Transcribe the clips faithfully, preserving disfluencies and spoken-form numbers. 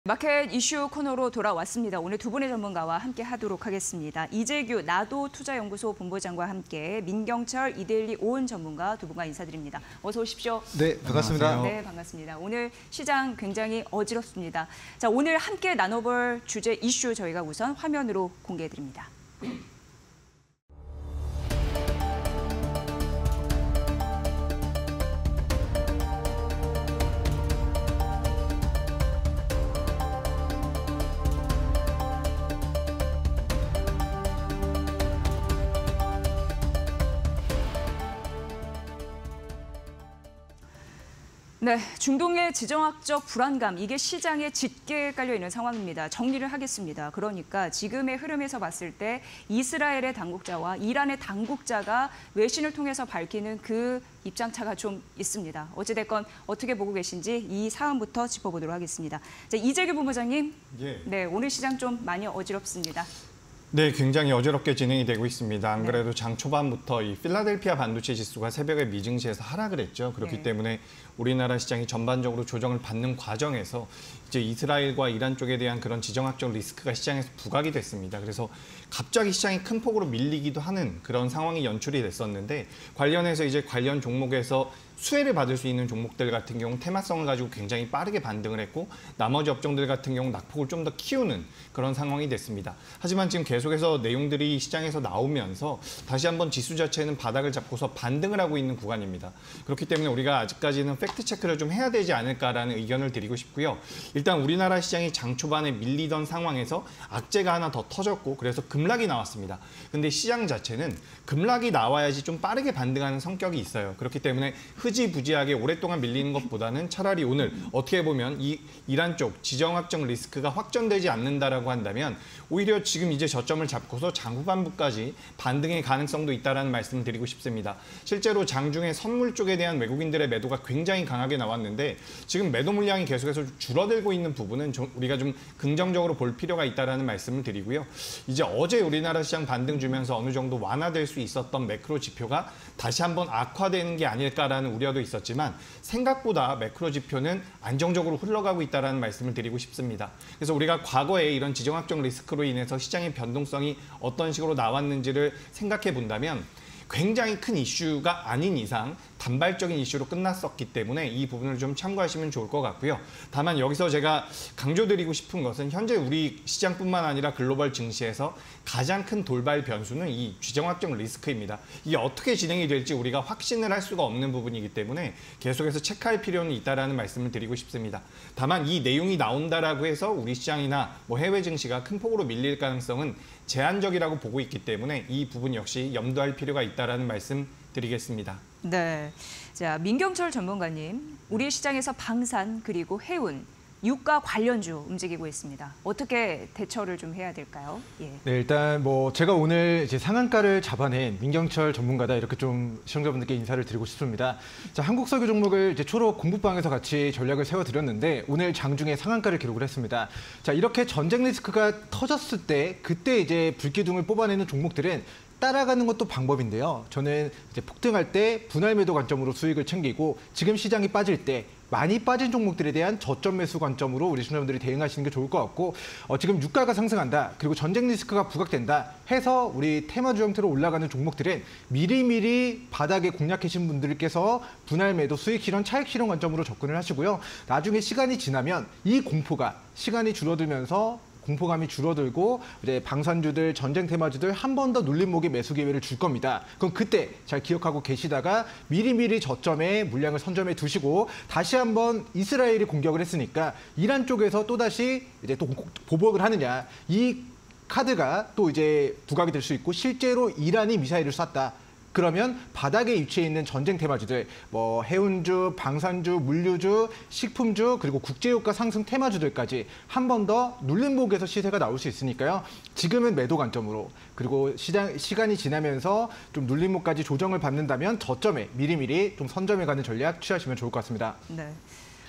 마켓 이슈 코너로 돌아왔습니다. 오늘 두 분의 전문가와 함께 하도록 하겠습니다. 이재규 나도 투자연구소 본부장과 함께 민경철 이데일리 오은 전문가 두 분과 인사드립니다. 어서 오십시오. 네, 반갑습니다. 안녕하세요. 네, 반갑습니다. 오늘 시장 굉장히 어지럽습니다. 자, 오늘 함께 나눠볼 주제 이슈 저희가 우선 화면으로 공개해드립니다. 네, 중동의 지정학적 불안감, 이게 시장에 짙게 깔려있는 상황입니다. 정리를 하겠습니다. 그러니까 지금의 흐름에서 봤을 때 이스라엘의 당국자와 이란의 당국자가 외신을 통해서 밝히는 그 입장차가 좀 있습니다. 어찌됐건 어떻게 보고 계신지 이 사안부터 짚어보도록 하겠습니다. 자, 이재규 본부장님, 예. 네, 오늘 시장 좀 많이 어지럽습니다. 네, 굉장히 어지럽게 진행이 되고 있습니다. 안 그래도 장 초반부터 이 필라델피아 반도체 지수가 새벽에 미증시에서 하락을 했죠. 그렇기 네. 때문에 우리나라 시장이 전반적으로 조정을 받는 과정에서 이제 이스라엘과 이란 쪽에 대한 그런 지정학적 리스크가 시장에서 부각이 됐습니다. 그래서 갑자기 시장이 큰 폭으로 밀리기도 하는 그런 상황이 연출이 됐었는데 관련해서 이제 관련 종목에서 수혜를 받을 수 있는 종목들 같은 경우 테마성을 가지고 굉장히 빠르게 반등을 했고 나머지 업종들 같은 경우 낙폭을 좀 더 키우는 그런 상황이 됐습니다. 하지만 지금 계속해서 내용들이 시장에서 나오면서 다시 한번 지수 자체는 바닥을 잡고서 반등을 하고 있는 구간입니다. 그렇기 때문에 우리가 아직까지는 팩트 체크를 좀 해야 되지 않을까라는 의견을 드리고 싶고요. 일단 우리나라 시장이 장 초반에 밀리던 상황에서 악재가 하나 더 터졌고 그래서 급락이 나왔습니다. 근데 시장 자체는 급락이 나와야지 좀 빠르게 반등하는 성격이 있어요. 그렇기 때문에 흐지부지하게 오랫동안 밀리는 것보다는 차라리 오늘 어떻게 보면 이 이란 쪽 지정학적 리스크가 확전되지 않는다라고 한다면 오히려 지금 이제 저점을 잡고서 장 후반부까지 반등의 가능성도 있다라는 말씀을 드리고 싶습니다. 실제로 장중에 선물 쪽에 대한 외국인들의 매도가 굉장히 강하게 나왔는데 지금 매도 물량이 계속해서 줄어들고 있는 부분은 좀 우리가 좀 긍정적으로 볼 필요가 있다라는 말씀을 드리고요. 이제 어제 우리나라 시장 반등 주면서 어느 정도 완화될 수 있었던 매크로 지표가 다시 한번 악화되는 게 아닐까라는 우려도 있었지만 생각보다 매크로 지표는 안정적으로 흘러가고 있다는 말씀을 드리고 싶습니다. 그래서 우리가 과거에 이런 지정학적 리스크로 인해서 시장의 변동성이 어떤 식으로 나왔는지를 생각해 본다면 굉장히 큰 이슈가 아닌 이상 단발적인 이슈로 끝났었기 때문에 이 부분을 좀 참고하시면 좋을 것 같고요. 다만 여기서 제가 강조드리고 싶은 것은 현재 우리 시장뿐만 아니라 글로벌 증시에서 가장 큰 돌발 변수는 이 지정학적 리스크입니다. 이게 어떻게 진행이 될지 우리가 확신을 할 수가 없는 부분이기 때문에 계속해서 체크할 필요는 있다라는 말씀을 드리고 싶습니다. 다만 이 내용이 나온다라고 해서 우리 시장이나 뭐 해외 증시가 큰 폭으로 밀릴 가능성은 제한적이라고 보고 있기 때문에 이 부분 역시 염두할 필요가 있다라는 말씀 드리겠습니다. 네, 자 민경철 전문가님, 우리 시장에서 방산 그리고 해운, 유가 관련주 움직이고 있습니다. 어떻게 대처를 좀 해야 될까요? 예. 네, 일단 뭐 제가 오늘 이제 상한가를 잡아낸 민경철 전문가다 이렇게 좀 시청자분들께 인사를 드리고 싶습니다. 자, 한국석유 종목을 이제 초록 공부방에서 같이 전략을 세워드렸는데 오늘 장중에 상한가를 기록을 했습니다. 자, 이렇게 전쟁 리스크가 터졌을 때 그때 이제 불기둥을 뽑아내는 종목들은 따라가는 것도 방법인데요. 저는 이제 폭등할 때 분할 매도 관점으로 수익을 챙기고 지금 시장이 빠질 때 많이 빠진 종목들에 대한 저점 매수 관점으로 우리 시청자분들이 대응하시는 게 좋을 것 같고 어, 지금 유가가 상승한다. 그리고 전쟁 리스크가 부각된다 해서 우리 테마주 형태로 올라가는 종목들은 미리미리 바닥에 공략하신 분들께서 분할 매도 수익 실현, 차익 실현 관점으로 접근을 하시고요. 나중에 시간이 지나면 이 공포가 시간이 줄어들면서 공포감이 줄어들고 이제 방산주들, 전쟁 테마주들 한 번 더 눌림목의 매수 기회를 줄 겁니다. 그럼 그때 잘 기억하고 계시다가 미리미리 저점에 물량을 선점해 두시고 다시 한번 이스라엘이 공격을 했으니까 이란 쪽에서 또다시 이제 또 보복을 하느냐. 이 카드가 또 이제 부각이 될 수 있고 실제로 이란이 미사일을 쐈다. 그러면 바닥에 위치해 있는 전쟁 테마주들, 뭐 해운주, 방산주, 물류주, 식품주, 그리고 국제유가 상승 테마주들까지 한 번 더 눌림목에서 시세가 나올 수 있으니까요. 지금은 매도 관점으로, 그리고 시장, 시간이 지나면서 좀 눌림목까지 조정을 받는다면 저점에 미리미리 좀 선점해 가는 전략 취하시면 좋을 것 같습니다. 네.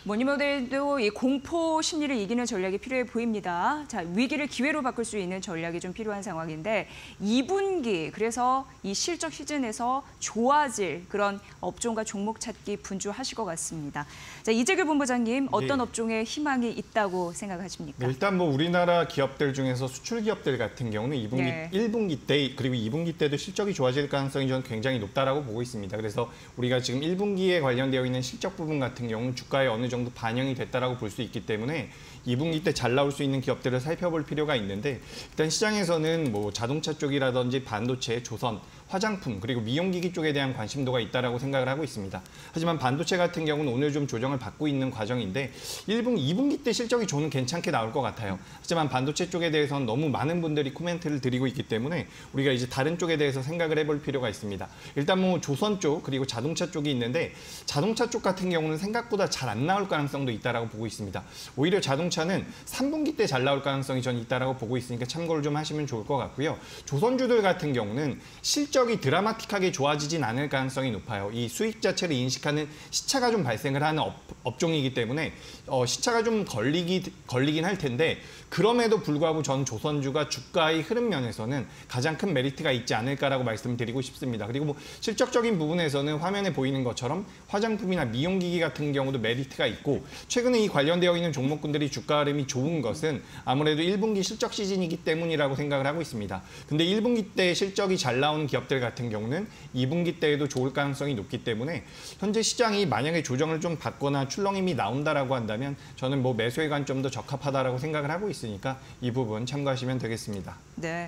뭐니 뭐니 해도 이 공포 심리를 이기는 전략이 필요해 보입니다. 자, 위기를 기회로 바꿀 수 있는 전략이 좀 필요한 상황인데 이 분기 그래서 이 실적 시즌에서 좋아질 그런 업종과 종목 찾기 분주하실 것 같습니다. 자, 이재규 본부장님 어떤 네. 업종에 희망이 있다고 생각하십니까? 네, 일단 뭐 우리나라 기업들 중에서 수출 기업들 같은 경우는 이 분기, 네. 일 분기 때 그리고 이 분기 때도 실적이 좋아질 가능성이 저는 굉장히 높다라고 보고 있습니다. 그래서 우리가 지금 일 분기에 관련되어 있는 실적 부분 같은 경우는 주가에 어느 정도 반영이 됐다라고 볼 수 있기 때문에 이 분기 때 잘 나올 수 있는 기업들을 살펴볼 필요가 있는데 일단 시장에서는 뭐 자동차 쪽이라든지 반도체, 조선, 화장품 그리고 미용기기 쪽에 대한 관심도가 있다라고 생각을 하고 있습니다. 하지만 반도체 같은 경우는 오늘 좀 조정을 받고 있는 과정인데 일 분기, 이 분기 때 실적이 저는 괜찮게 나올 것 같아요. 하지만 반도체 쪽에 대해서는 너무 많은 분들이 코멘트를 드리고 있기 때문에 우리가 이제 다른 쪽에 대해서 생각을 해볼 필요가 있습니다. 일단 뭐 조선 쪽 그리고 자동차 쪽이 있는데 자동차 쪽 같은 경우는 생각보다 잘 안 나올 가능성도 있다라고 보고 있습니다. 오히려 자동차는 삼 분기 때 잘 나올 가능성이 저는 있다라고 보고 있으니까 참고를 좀 하시면 좋을 것 같고요. 조선주들 같은 경우는 실적 이 드라마틱하게 좋아지진 않을 가능성이 높아요. 이 수익 자체를 인식하는 시차가 좀 발생을 하는 업, 업종이기 때문에 어, 시차가 좀 걸리기, 걸리긴 할 텐데 그럼에도 불구하고 전 조선주가 주가의 흐름 면에서는 가장 큰 메리트가 있지 않을까라고 말씀드리고 싶습니다. 그리고 뭐 실적적인 부분에서는 화면에 보이는 것처럼 화장품이나 미용기기 같은 경우도 메리트가 있고 최근에 이 관련되어 있는 종목군들이 주가 흐름이 좋은 것은 아무래도 일 분기 실적 시즌이기 때문이라고 생각을 하고 있습니다. 근데 일 분기 때 실적이 잘 나오는 기업들 같은 경우는 이 분기 때에도 좋을 가능성이 높기 때문에 현재 시장이 만약에 조정을 좀 받거나 출렁임이 나온다라고 한다면 저는 뭐 매수의 관점도 적합하다라고 생각을 하고 있으니까 이 부분 참고하시면 되겠습니다. 네.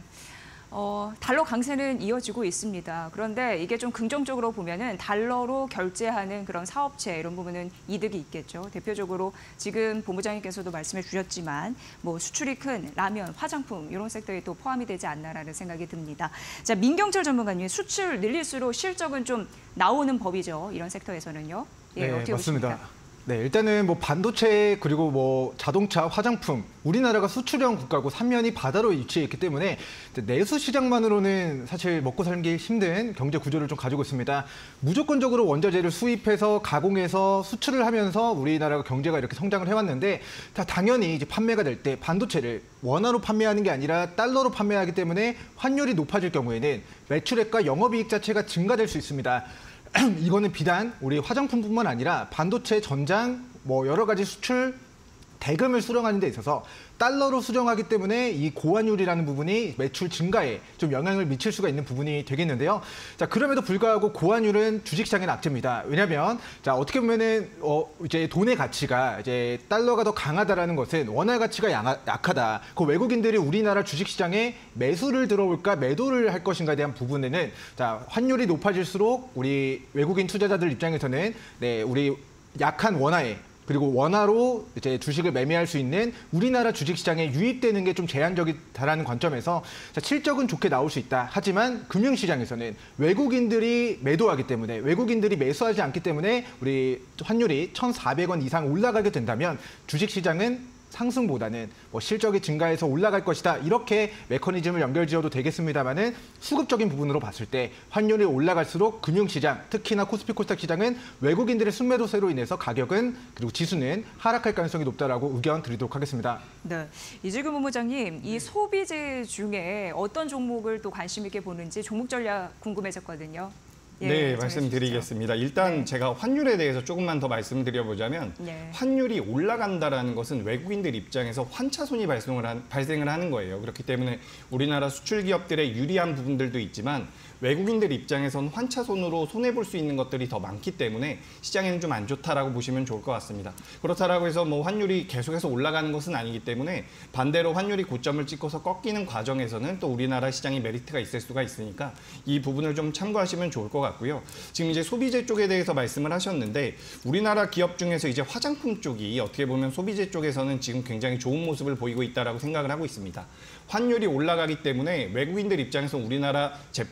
어, 달러 강세는 이어지고 있습니다. 그런데 이게 좀 긍정적으로 보면은 달러로 결제하는 그런 사업체 이런 부분은 이득이 있겠죠. 대표적으로 지금 본부장님께서도 말씀해 주셨지만 뭐 수출이 큰 라면, 화장품 이런 섹터에 또 포함이 되지 않나라는 생각이 듭니다. 자, 민경철 전문가님, 수출 늘릴수록 실적은 좀 나오는 법이죠. 이런 섹터에서는요. 예, 네, 어떻게 맞습니다. 보십니까? 네, 일단은 뭐 반도체 그리고 뭐 자동차, 화장품 우리나라가 수출형 국가고 삼면이 바다로 위치해 있기 때문에 내수 시장만으로는 사실 먹고 살기 힘든 경제 구조를 좀 가지고 있습니다. 무조건적으로 원자재를 수입해서 가공해서 수출을 하면서 우리나라가 경제가 이렇게 성장을 해왔는데 다 당연히 이제 판매가 될 때 반도체를 원화로 판매하는 게 아니라 달러로 판매하기 때문에 환율이 높아질 경우에는 매출액과 영업이익 자체가 증가될 수 있습니다. 이거는 비단 우리 화장품뿐만 아니라 반도체, 전장, 뭐 여러 가지 수출 대금을 수령하는 데 있어서 달러로 수령하기 때문에 이 고환율이라는 부분이 매출 증가에 좀 영향을 미칠 수가 있는 부분이 되겠는데요. 자, 그럼에도 불구하고 고환율은 주식시장의 악재입니다. 왜냐하면 자 어떻게 보면은 어 이제 돈의 가치가 이제 달러가 더 강하다라는 것은 원화 가치가 양하, 약하다. 그 외국인들이 우리나라 주식시장에 매수를 들어올까 매도를 할 것인가에 대한 부분에는 자 환율이 높아질수록 우리 외국인 투자자들 입장에서는 네 우리 약한 원화에 그리고 원화로 이제 주식을 매매할 수 있는 우리나라 주식시장에 유입되는 게 좀 제한적이다라는 관점에서 자, 실적은 좋게 나올 수 있다. 하지만 금융시장에서는 외국인들이 매도하기 때문에 외국인들이 매수하지 않기 때문에 우리 환율이 천사백 원 이상 올라가게 된다면 주식시장은 상승보다는 뭐 실적이 증가해서 올라갈 것이다. 이렇게 메커니즘을 연결지어도 되겠습니다만은 수급적인 부분으로 봤을 때 환율이 올라갈수록 금융시장, 특히나 코스피 코스닥 시장은 외국인들의 순매도세로 인해서 가격은 그리고 지수는 하락할 가능성이 높다라고 의견 드리도록 하겠습니다. 네, 이재규 본부장님, 이 소비재 중에 어떤 종목을 또 관심 있게 보는지 종목 전략 궁금해졌거든요. 예, 네, 말씀드리겠습니다. 일단 네. 제가 환율에 대해서 조금만 더 말씀드려보자면 네. 환율이 올라간다라는 것은 외국인들 입장에서 환차손이 발생을, 한, 발생을 하는 거예요. 그렇기 때문에 우리나라 수출 기업들의 유리한 부분들도 있지만 외국인들 입장에선 환차손으로 손해볼 수 있는 것들이 더 많기 때문에 시장에는 좀 안 좋다라고 보시면 좋을 것 같습니다. 그렇다라고 해서 뭐 환율이 계속해서 올라가는 것은 아니기 때문에 반대로 환율이 고점을 찍고서 꺾이는 과정에서는 또 우리나라 시장이 메리트가 있을 수가 있으니까 이 부분을 좀 참고하시면 좋을 것 같고요. 지금 이제 소비재 쪽에 대해서 말씀을 하셨는데 우리나라 기업 중에서 이제 화장품 쪽이 어떻게 보면 소비재 쪽에서는 지금 굉장히 좋은 모습을 보이고 있다라고 생각을 하고 있습니다. 환율이 올라가기 때문에 외국인들 입장에서 우리나라 제품을 사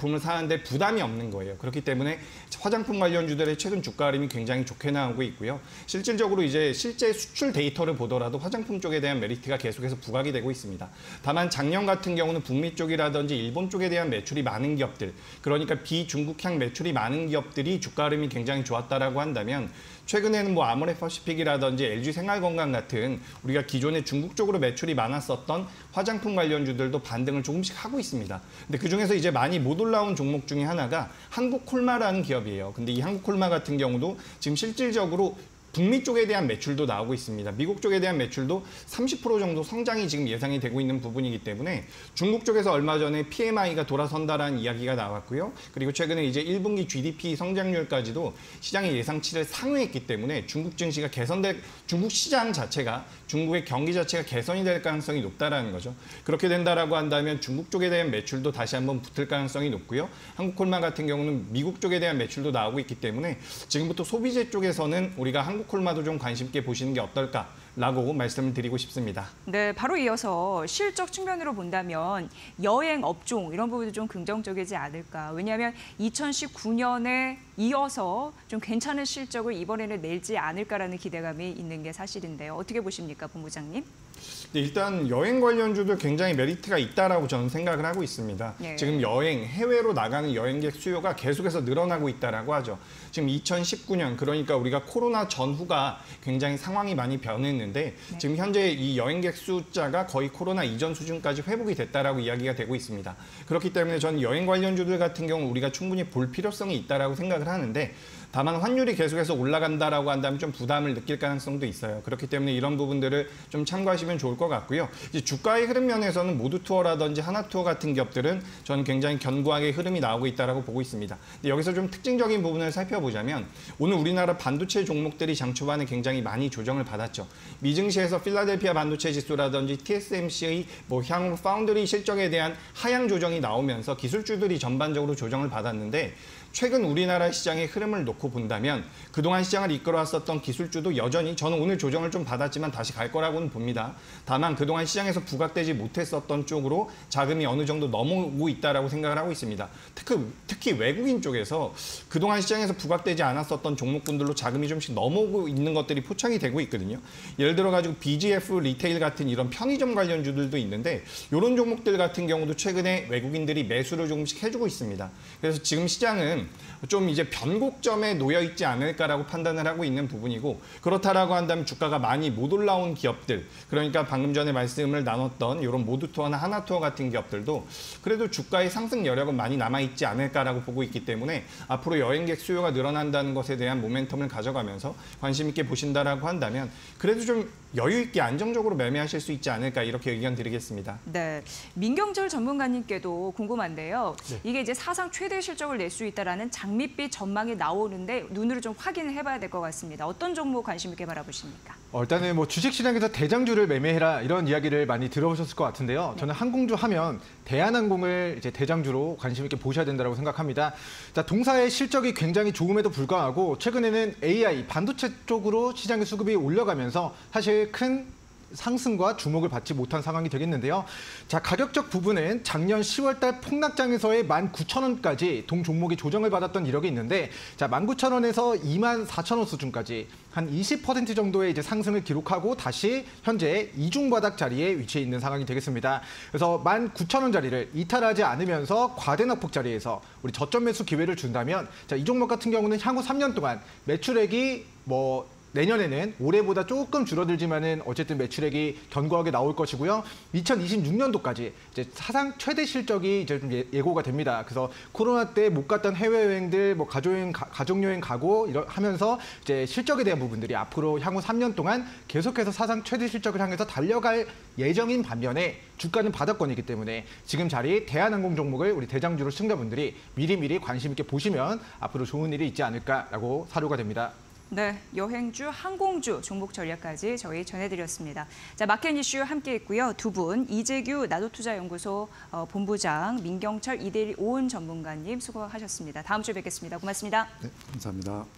투자하는데 부담이 없는 거예요. 그렇기 때문에 화장품 관련주들의 최근 주가 흐름이 굉장히 좋게 나오고 있고요. 실질적으로 이제 실제 수출 데이터를 보더라도 화장품 쪽에 대한 메리트가 계속해서 부각이 되고 있습니다. 다만 작년 같은 경우는 북미 쪽이라든지 일본 쪽에 대한 매출이 많은 기업들, 그러니까 비중국향 매출이 많은 기업들이 주가 흐름이 굉장히 좋았다라고 한다면 최근에는 뭐 아모레퍼시픽이라든지 엘지생활건강 같은 우리가 기존에 중국 쪽으로 매출이 많았었던 화장품 관련주들도 반등을 조금씩 하고 있습니다. 근데 그중에서 이제 많이 못 올라온 종목 중에 하나가 한국콜마라는 기업이에요. 근데 이 한국콜마 같은 경우도 지금 실질적으로 북미 쪽에 대한 매출도 나오고 있습니다. 미국 쪽에 대한 매출도 삼십 퍼센트 정도 성장이 지금 예상이 되고 있는 부분이기 때문에 중국 쪽에서 얼마 전에 피엠아이가 돌아선다라는 이야기가 나왔고요. 그리고 최근에 이제 일 분기 지디피 성장률까지도 시장의 예상치를 상회했기 때문에 중국 증시가 개선될, 중국 시장 자체가 중국의 경기 자체가 개선이 될 가능성이 높다라는 거죠. 그렇게 된다라고 한다면 중국 쪽에 대한 매출도 다시 한번 붙을 가능성이 높고요. 한국콜마 같은 경우는 미국 쪽에 대한 매출도 나오고 있기 때문에 지금부터 소비재 쪽에서는 우리가 한국 콜마도 좀 관심 있게 보시는 게 어떨까라고 말씀을 드리고 싶습니다. 네, 바로 이어서 실적 측면으로 본다면 여행 업종 이런 부분도 좀 긍정적이지 않을까. 왜냐하면 이천십구 년에 이어서 좀 괜찮은 실적을 이번에는 낼지 않을까라는 기대감이 있는 게 사실인데요. 어떻게 보십니까, 본부장님? 네, 일단 여행 관련주도 굉장히 메리트가 있다라고 저는 생각을 하고 있습니다. 네. 지금 여행, 해외로 나가는 여행객 수요가 계속해서 늘어나고 있다라고 하죠. 지금 이천십구 년, 그러니까 우리가 코로나 전후가 굉장히 상황이 많이 변했는데 네. 지금 현재 이 여행객 숫자가 거의 코로나 이전 수준까지 회복이 됐다라고 이야기가 되고 있습니다. 그렇기 때문에 저는 여행 관련주들 같은 경우 우리가 충분히 볼 필요성이 있다라고 생각을 하는데 다만 환율이 계속해서 올라간다라고 한다면 좀 부담을 느낄 가능성도 있어요. 그렇기 때문에 이런 부분들을 좀 참고하시면 좋을 것 같고요. 이제 주가의 흐름 면에서는 모두투어라든지 하나투어 같은 기업들은 저는 굉장히 견고하게 흐름이 나오고 있다라고 보고 있습니다. 근데 여기서 좀 특징적인 부분을 살펴보자면 오늘 우리나라 반도체 종목들이 장 초반에 굉장히 많이 조정을 받았죠. 미증시에서 필라델피아 반도체 지수라든지 티에스엠씨의 뭐 향후 파운드리 실적에 대한 하향 조정이 나오면서 기술주들이 전반적으로 조정을 받았는데 최근 우리나라 시장의 흐름을 놓고 본다면 그동안 시장을 이끌어왔었던 기술주도 여전히 저는 오늘 조정을 좀 받았지만 다시 갈 거라고는 봅니다. 다만 그동안 시장에서 부각되지 못했었던 쪽으로 자금이 어느 정도 넘어오고 있다라고 생각을 하고 있습니다. 특히, 특히 외국인 쪽에서 그동안 시장에서 부각되지 않았었던 종목군들로 자금이 좀씩 넘어오고 있는 것들이 포착이 되고 있거든요. 예를 들어 가지고 비지에프 리테일 같은 이런 편의점 관련주들도 있는데 이런 종목들 같은 경우도 최근에 외국인들이 매수를 조금씩 해주고 있습니다. 그래서 지금 시장은 좀 이제 변곡점에 놓여 있지 않을까라고 판단을 하고 있는 부분이고 그렇다라고 한다면 주가가 많이 못 올라온 기업들 그러니까 방금 전에 말씀을 나눴던 이런 모두투어나 하나투어 같은 기업들도 그래도 주가의 상승 여력은 많이 남아있지 않을까라고 보고 있기 때문에 앞으로 여행객 수요가 늘어난다는 것에 대한 모멘텀을 가져가면서 관심 있게 보신다라고 한다면 그래도 좀 여유 있게 안정적으로 매매하실 수 있지 않을까 이렇게 의견 드리겠습니다. 네, 민경철 전문가님께도 궁금한데요. 네. 이게 이제 사상 최대 실적을 낼 수 있다라는 장밋빛 전망이 나오는데 눈으로 좀 확인을 해봐야 될 것 같습니다. 어떤 종목 관심 있게 바라보십니까? 어, 일단은 뭐 주식시장에서 대장주를 매매해라 이런 이야기를 많이 들어보셨을 것 같은데요. 저는 항공주 하면 대한항공을 이제 대장주로 관심 있게 보셔야 된다고 생각합니다. 자, 동사의 실적이 굉장히 좋음에도 불구하고 최근에는 에이아이, 반도체 쪽으로 시장의 수급이 올라가면서 사실 큰 상승과 주목을 받지 못한 상황이 되겠는데요. 자, 가격적 부분은 작년 시월 달 폭락장에서의 만 구천 원까지 동 종목이 조정을 받았던 이력이 있는데 자, 만 구천 원에서 이만 사천 원 수준까지 한 이십 퍼센트 정도의 이제 상승을 기록하고 다시 현재 이중 바닥 자리에 위치해 있는 상황이 되겠습니다. 그래서 만 구천 원 자리를 이탈하지 않으면서 과대낙폭 자리에서 우리 저점 매수 기회를 준다면 자, 이 종목 같은 경우는 향후 삼 년 동안 매출액이 뭐 내년에는 올해보다 조금 줄어들지만은 어쨌든 매출액이 견고하게 나올 것이고요. 이천이십육 년도까지 이제 사상 최대 실적이 이제 좀 예, 예고가 됩니다. 그래서 코로나 때 못 갔던 해외 여행들, 뭐 가족여행, 가족 여행 가고 이러 하면서 이제 실적에 대한 부분들이 앞으로 향후 삼 년 동안 계속해서 사상 최대 실적을 향해서 달려갈 예정인 반면에 주가는 바닥권이기 때문에 지금 자리 대한항공 종목을 우리 대장주로 시청자분들이 미리미리 관심 있게 보시면 앞으로 좋은 일이 있지 않을까라고 사료가 됩니다. 네, 여행주, 항공주 종목 전략까지 저희 전해드렸습니다. 자, 마켓 이슈 함께 했고요. 두 분, 이재규 나도투자연구소 본부장, 민경철 이데일리 오은 전문가님 수고하셨습니다. 다음 주에 뵙겠습니다. 고맙습니다. 네, 감사합니다.